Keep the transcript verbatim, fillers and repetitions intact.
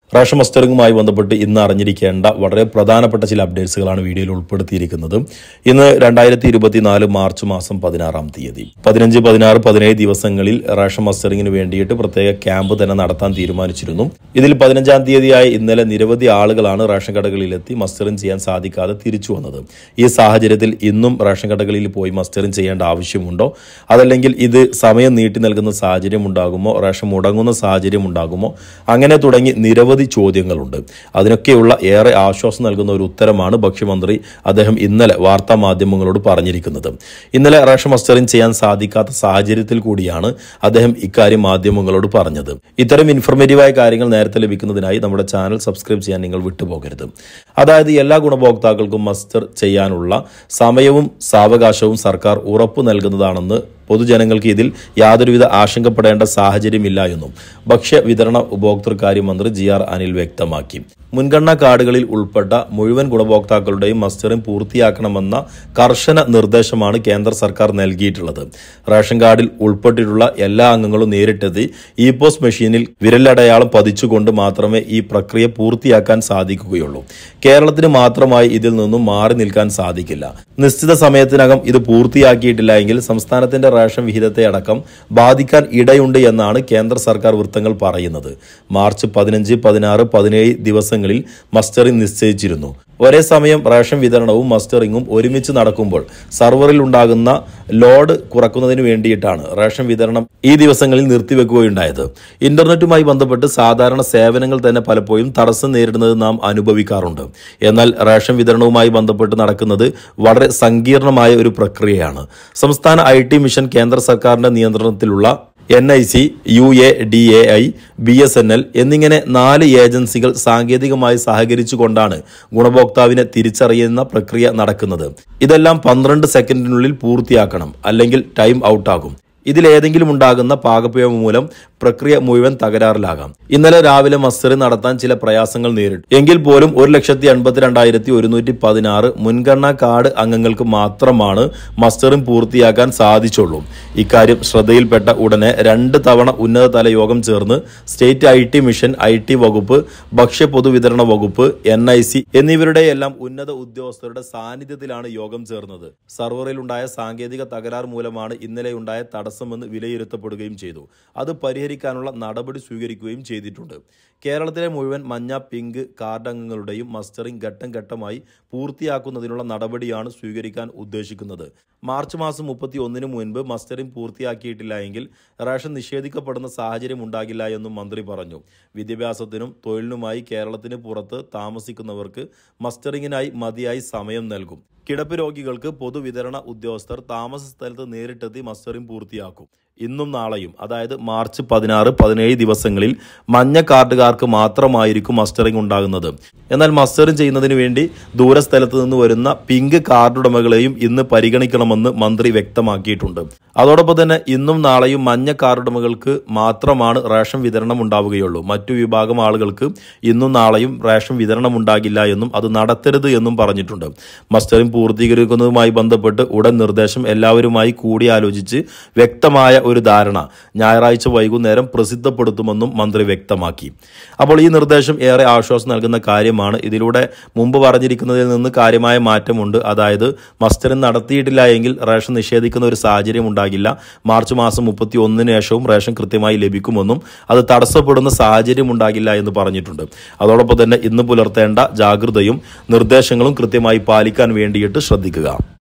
Ration മസ്റ്ററിംഗുമായി ബന്ധപ്പെട്ട് ഇന്ന് അറിഞ്ഞിരിക്കേണ്ട വളരെ പ്രധാനപ്പെട്ട ചില അപ്ഡേറ്റ്സുകളാണ് വീഡിയോയിൽ ഉൾപ്പെടുത്തിയിരിക്കുന്നത്. ഇന്ന് രണ്ടായിരത്തി ഇരുപത്തിനാല് മാർച്ച് മാസം പതിനാറാം തീയതി പതിനഞ്ച് പതിനാറ് പതിനേഴ് ദിവസങ്ങളിൽ റേഷൻ മസ്റ്ററിംഗിന് വേണ്ടിയിട്ട് പ്രത്യേക ക്യാമ്പ് തന്നെ നടത്താൻ തീരുമാനിച്ചിരുന്നു. ഇതിൽ പതിനഞ്ചാം തീയതിയായ ഇന്നലെ നിരവധി ആളുകളാണ് റേഷൻ കടകളിലെത്തി മസ്റ്ററിംഗ് ചെയ്യാൻ സാധിക്കാതെ തിരിച്ചു വന്നത്. ഈ സാഹചര്യത്തിൽ ഇന്നും റേഷൻ കടകളിൽ പോയി മസ്റ്ററിംഗ് ചെയ്യേണ്ട ആവശ്യമുണ്ടോ, അതല്ലെങ്കിൽ ഇത് സമയം നീട്ടി നൽകുന്ന സാഹചര്യം ഉണ്ടാകുമോ, റേഷൻ മുടങ്ങുന്ന സാഹചര്യം ഉണ്ടാകുമോ, അങ്ങനെ തുടങ്ങി നിരവധി ചോദ്യങ്ങളുണ്ട്. അതിനൊക്കെയുള്ള ഏറെ ആശ്വാസം നൽകുന്ന ഒരു ഉത്തരമാണ് ഭക്ഷ്യമന്ത്രി അദ്ദേഹം ഇന്നലെ വാർത്താ മാധ്യമങ്ങളോട് പറഞ്ഞിരിക്കുന്നത്. ഇന്നലെ റേഷൻ മസ്റ്ററിംഗ് ചെയ്യാൻ സാധിക്കാത്ത സാഹചര്യത്തിൽ കൂടിയാണ് അദ്ദേഹം ഇക്കാര്യം മാധ്യമങ്ങളോട് പറഞ്ഞത്. ഇത്തരം ഇൻഫർമേറ്റീവായ കാര്യങ്ങൾ നേരത്തെ ലഭിക്കുന്നതിനായി നമ്മുടെ ചാനൽ സബ്സ്ക്രൈബ് ചെയ്യാൻ നിങ്ങൾ വിട്ടുപോകരുത്. അതായത് എല്ലാ ഗുണഭോക്താക്കൾക്കും മസ്റ്റർ ചെയ്യാനുള്ള സമയവും സാവകാശവും സർക്കാർ ഉറപ്പു നൽകുന്നതാണെന്ന് പൊതുജനങ്ങൾക്ക് ഇതിൽ യാതൊരുവിധ ആശങ്കപ്പെടേണ്ട സാഹചര്യമില്ല എന്നും ഭക്ഷ്യ വിതരണ ഉപഭോക്തൃകാര്യ മന്ത്രി ജി ആർ അനിൽ വ്യക്തമാക്കി. മുൻഗണനാ കാർഡുകളിൽ ഉൾപ്പെട്ട മുഴുവൻ ഗുണഭോക്താക്കളുടെയും മസ്റ്ററിംഗ് പൂർത്തിയാക്കണമെന്ന കർശന നിർദ്ദേശമാണ് കേന്ദ്ര സർക്കാർ നൽകിയിട്ടുള്ളത്. റേഷൻ കാർഡിൽ ഉൾപ്പെട്ടിട്ടുള്ള എല്ലാ അംഗങ്ങളും നേരിട്ടെത്തി ഇ പോസ് മെഷീനിൽ വിരലടയാളം പതിച്ചുകൊണ്ട് മാത്രമേ ഈ പ്രക്രിയ പൂർത്തിയാക്കാൻ സാധിക്കുകയുള്ളൂ. കേരളത്തിന് മാത്രമായി ഇതിൽ നിന്നും മാറി നിൽക്കാൻ സാധിക്കില്ല. നിശ്ചിത സമയത്തിനകം ഇത് പൂർത്തിയാക്കിയിട്ടില്ല എങ്കിൽ സംസ്ഥാനത്തിന്റെ റേഷൻ വിഹിതത്തെ അടക്കം ബാധിക്കാൻ ഇടയുണ്ട് എന്നാണ് കേന്ദ്ര സർക്കാർ വൃത്തങ്ങൾ പറയുന്നത്. മാർച്ച് പതിനഞ്ച് പതിനാറ് പതിനേഴ് ദിവസങ്ങളിൽ മസ്റ്ററിംഗ് നിശ്ചയിച്ചിരുന്നു. ഒരേ സമയം റേഷൻ വിതരണവും മസ്റ്ററിംഗും ഒരുമിച്ച് നടക്കുമ്പോൾ സർവറിൽ ഉണ്ടാകുന്ന ലോഡ് കുറക്കുന്നതിന് വേണ്ടിയിട്ടാണ് റേഷൻ വിതരണം ഈ ദിവസങ്ങളിൽ നിർത്തിവെക്കുകയുണ്ടായത്. ഇന്റർനെറ്റുമായി ബന്ധപ്പെട്ട് സാധാരണ സേവനങ്ങൾ തന്നെ പലപ്പോഴും തടസ്സം നേരിടുന്നത് നാം അനുഭവിക്കാറുണ്ട്. എന്നാൽ റേഷൻ വിതരണവുമായി ബന്ധപ്പെട്ട് നടക്കുന്നത് വളരെ സങ്കീർണമായ ഒരു പ്രക്രിയയാണ്. സംസ്ഥാന ഐ ടി മിഷൻ കേന്ദ്ര സർക്കാരിന്റെ നിയന്ത്രണത്തിലുള്ള N I C, U A D A I, B S N L എന്നിങ്ങനെ നാല് ഏജൻസികൾ സാങ്കേതികമായി സഹകരിച്ചുകൊണ്ടാണ് ഗുണഭോക്താവിനെ തിരിച്ചറിയുന്ന പ്രക്രിയ നടക്കുന്നത്. ഇതെല്ലാം പന്ത്രണ്ട് സെക്കൻഡിനുള്ളിൽ പൂർത്തിയാക്കണം, അല്ലെങ്കിൽ ടൈം ഔട്ടാകും. ഇതിലേതെങ്കിലും ഉണ്ടാകുന്ന പാകപ്പിഴ മൂലം പ്രക്രിയ മുഴുവൻ തകരാറിലാകാം. ഇന്നലെ രാവിലെ മസ്റ്ററിംഗ് നടത്താൻ ചില പ്രയാസങ്ങൾ നേരിട്ടു. എങ്കിൽ പോലും ഒരു ലക്ഷത്തി എൺപത്തിരണ്ടായിരത്തി ഒരുന്നൂറ്റി പതിനാറ് മുൻഗണനാ കാർഡ് അംഗങ്ങൾക്ക് മാത്രമാണ് മസ്റ്ററിംഗ് പൂർത്തിയാക്കാൻ സാധിച്ചുള്ളൂ. ഇക്കാര്യം ശ്രദ്ധയിൽപ്പെട്ട ഉടനെ രണ്ട് തവണ ഉന്നതതല യോഗം ചേർന്ന് state I T mission, I T വകുപ്പ്, ഭക്ഷ്യ പൊതുവിതരണ വകുപ്പ്, എൻ ഐ സി എന്നിവരുടെ എല്ലാം ഉന്നത ഉദ്യോഗസ്ഥരുടെ സാന്നിധ്യത്തിലാണ് യോഗം ചേർന്നത്. സർവറിലുണ്ടായ സാങ്കേതിക തകരാർ മൂലമാണ് ഇന്നലെയുണ്ടായ തടസ്സമെന്ന് വിലയിരുത്തപ്പെടുകയും ചെയ്തു. അത് പരിഹരിക്കാനുള്ള നടപടി സ്വീകരിക്കുകയും ചെയ്തിട്ടുണ്ട്. കേരളത്തിലെ മുഴുവൻ മഞ്ഞ, പിങ്ക് കാർഡ് അംഗങ്ങളുടെയും മസ്റ്ററിംഗ് ഘട്ടം ഘട്ടമായി പൂർത്തിയാക്കുന്നതിനുള്ള നടപടിയാണ് സ്വീകരിക്കാൻ ഉദ്ദേശിക്കുന്നത്. മാർച്ച് മാസം മുപ്പത്തി ഒന്നിന് മുൻപ് മസ്റ്ററിംഗ് പൂർത്തിയാക്കിയിട്ടില്ല എങ്കിൽ റേഷൻ നിഷേധിക്കപ്പെടുന്ന സാഹചര്യം ഉണ്ടാകില്ല എന്നും മന്ത്രി പറഞ്ഞു. വിദ്യാഭ്യാസത്തിനും തൊഴിലിനുമായി കേരളത്തിന് പുറത്ത് താമസിക്കുന്നവർക്ക് മസ്റ്ററിംഗിനായി മതിയായി സമയം നൽകും. കിടപ്പ് രോഗികൾക്ക് പൊതുവിതരണ ഉദ്യോഗസ്ഥർ താമസ സ്ഥലത്ത് നേരിട്ടെത്തി മസ്റ്ററിംഗ് പൂർത്തിയാക്കും. ഇന്നും നാളെയും, അതായത് മാർച്ച് പതിനാറ് പതിനേഴ് ദിവസങ്ങളിൽ മഞ്ഞ കാർഡുകാർക്ക് മാത്രമായിരിക്കും മസ്റ്ററിംഗ് ഉണ്ടാകുന്നത്. എന്നാൽ മസ്റ്ററിംഗ് ചെയ്യുന്നതിന് വേണ്ടി ദൂരസ്ഥലത്ത് നിന്ന് വരുന്ന പിങ്ക് കാർഡുടമകളെയും ഇന്ന് പരിഗണിക്കണമെന്ന് മന്ത്രി വ്യക്തമാക്കിയിട്ടുണ്ട്. അതോടൊപ്പം തന്നെ ഇന്നും നാളെയും മഞ്ഞ കാർഡുടമകൾക്ക് മാത്രമാണ് റേഷൻ വിതരണം ഉണ്ടാവുകയുള്ളൂ. മറ്റു വിഭാഗം ആളുകൾക്ക് ഇന്നും നാളെയും റേഷൻ വിതരണം ഉണ്ടാകില്ല എന്നും അത് നടത്തരുത് എന്നും പറഞ്ഞിട്ടുണ്ട്. മസ്റ്ററിംഗ് പൂർത്തീകരിക്കുന്നതുമായി ബന്ധപ്പെട്ട് ഉടൻ നിർദ്ദേശം എല്ലാവരുമായി കൂടിയാലോചിച്ച് വ്യക്തമായ ഒരു ധാരണ ഞായറാഴ്ച വൈകുന്നേരം പ്രസിദ്ധപ്പെടുത്തുമെന്നും മന്ത്രി വ്യക്തമാക്കി. അപ്പോൾ ഈ നിർദ്ദേശം ഏറെ ആശ്വാസം നൽകുന്ന കാര്യമാണ്. ഇതിലൂടെ മുമ്പ് പറഞ്ഞിരിക്കുന്നതിൽ നിന്ന് കാര്യമായ മാറ്റമുണ്ട്. അതായത് മസ്റ്ററിംഗ് നടത്തിയിട്ടില്ല എങ്കിൽ റേഷൻ നിഷേധിക്കുന്ന ഒരു സാഹചര്യം ഉണ്ടാകില്ല. മാർച്ച് മാസം മുപ്പത്തി ഒന്നിന് ശേഷവും റേഷൻ കൃത്യമായി ലഭിക്കുമെന്നും അത് തടസ്സപ്പെടുന്ന സാഹചര്യം ഉണ്ടാകില്ല എന്ന് പറഞ്ഞിട്ടുണ്ട്. അതോടൊപ്പം തന്നെ ഇന്ന് പുലർത്തേണ്ട ജാഗ്രതയും നിർദ്ദേശങ്ങളും കൃത്യമായി പാലിക്കാൻ വേണ്ടിയിട്ട് ശ്രദ്ധിക്കുക.